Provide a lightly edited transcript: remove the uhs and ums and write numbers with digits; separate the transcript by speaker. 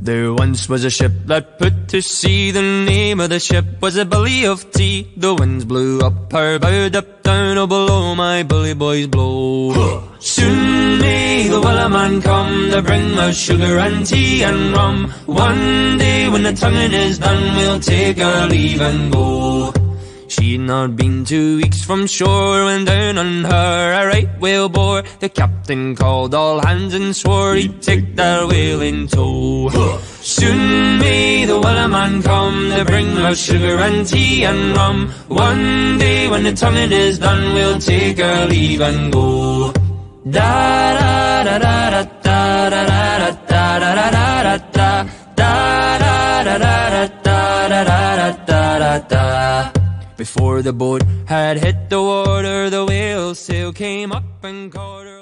Speaker 1: There once was a ship that put to sea. The name of the ship was a Billy of Tea. The winds blew up her bow, up down, oh below my bully boys blow. Soon may the Wellerman come to bring us sugar and tea and rum. One day when the tonguing is done, we'll take our leave and go. She'd not been 2 weeks from shore when down on her a right whale bore. The captain called all hands and swore he'd take that whale in tow. Soon may the Wellerman come to bring us sugar and tea and rum. One day when the tonguing is done, we'll take our leave and go. Da da da da da da da da da da da da da da da da da da da da. Before the boat had hit the water, the whale sail came up and caught her.